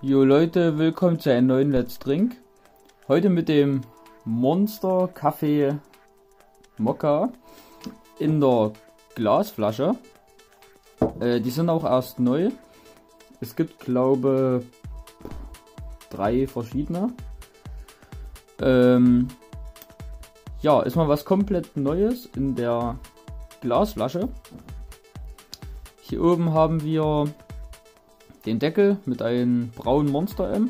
Jo Leute, willkommen zu einem neuen Let's Drink. Heute mit dem Monster Kaffee Mokka in der Glasflasche. Die sind auch erst neu. Es gibt, glaube 3 verschiedene. Ja, ist mal was komplett Neues in der Glasflasche. Hier oben haben wir den Deckel mit einem braunen Monster M.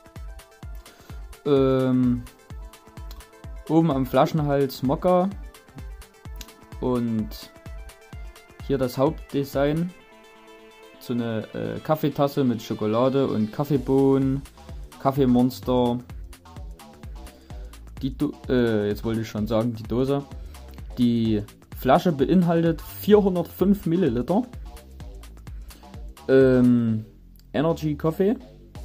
Oben am Flaschenhals Mokka. Und hier das Hauptdesign. So eine Kaffeetasse mit Schokolade und Kaffeebohnen, Kaffeemonster. Jetzt wollte ich schon sagen, die Dose. Die Flasche beinhaltet 405 Milliliter. Energy Coffee.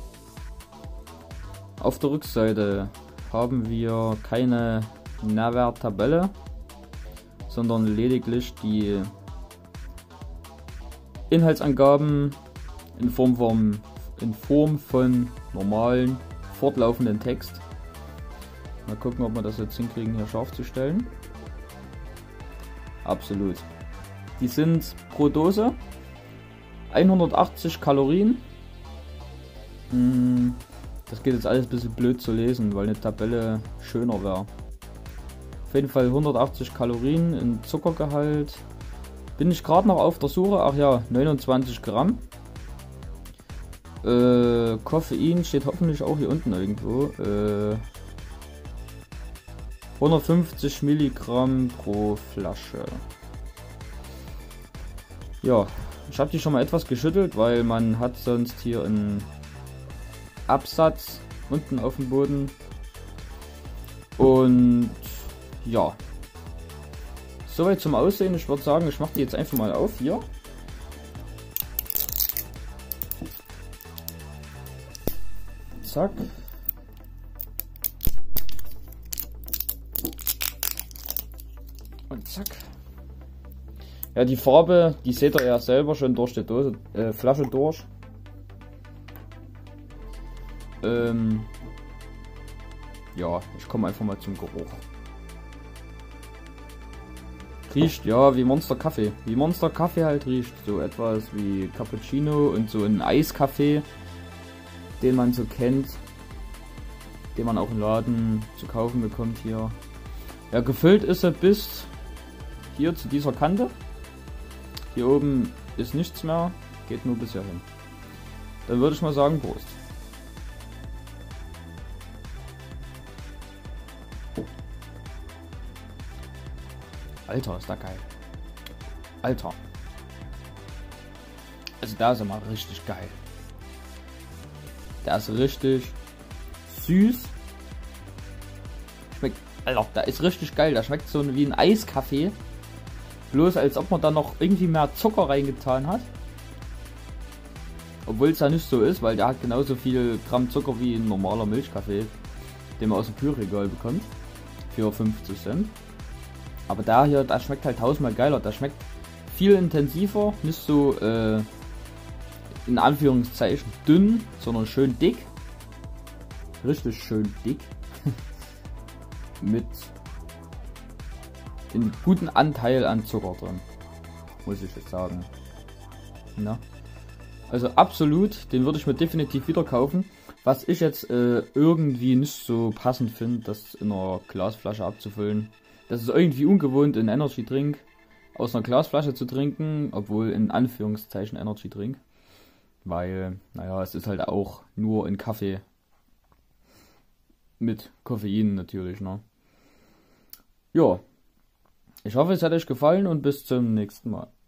Auf der Rückseite haben wir keine Nährwerttabelle, sondern lediglich die Inhaltsangaben in Form von normalen, fortlaufenden Text. Mal gucken, ob wir das jetzt hinkriegen, hier scharf zu stellen. Absolut. Die sind pro Dose 180 Kalorien. Das geht jetzt alles ein bisschen blöd zu lesen, weil eine Tabelle schöner wäre. Auf jeden Fall 180 Kalorien in Zuckergehalt. Bin ich gerade noch auf der Suche. Ach ja, 29 Gramm. Koffein steht hoffentlich auch hier unten irgendwo. 150 Milligramm pro Flasche. Ja, ich habe die schon mal etwas geschüttelt, weil man hat sonst hier einen Absatz unten auf dem Boden. Und ja, soweit zum Aussehen. Ich würde sagen, ich mache die jetzt einfach mal auf hier. Zack. Und zack. Ja, die Farbe, die seht ihr ja selber schon durch die Dose, Flasche durch. Ja, ich komme einfach mal zum Geruch. Riecht ja wie Monster Kaffee. Wie Monster Kaffee halt riecht. So etwas wie Cappuccino und so ein Eiskaffee, den man so kennt. Den man auch im Laden zu kaufen bekommt hier. Ja, gefüllt ist er bis hier zu dieser Kante. Hier oben ist nichts mehr. Geht nur bis hierhin. Dann würde ich mal sagen, Prost. Alter, ist da geil. Alter. Also da ist er mal richtig geil. Der ist richtig süß. Schmeckt, Alter, der ist richtig geil. Der schmeckt so wie ein Eiskaffee. Bloß als ob man da noch irgendwie mehr Zucker reingetan hat. Obwohl es ja nicht so ist, weil der hat genauso viel Gramm Zucker wie ein normaler Milchkaffee, den man aus dem Kühlregal bekommt. Für 50 Cent. Aber der hier, der schmeckt halt tausendmal geiler. Der schmeckt viel intensiver, nicht so in Anführungszeichen dünn, sondern schön dick. Richtig schön dick. Mit einen guten Anteil an Zucker drin, muss ich jetzt sagen. Na? Also absolut, den würde ich mir definitiv wieder kaufen. Was ich jetzt irgendwie nicht so passend finde, das in einer Glasflasche abzufüllen. Das ist irgendwie ungewohnt, einen Energy Drink aus einer Glasflasche zu trinken, obwohl in Anführungszeichen Energy Drink. Weil, naja, es ist halt auch nur ein Kaffee. Mit Koffein natürlich, ne? Ja. Ich hoffe, es hat euch gefallen und bis zum nächsten Mal.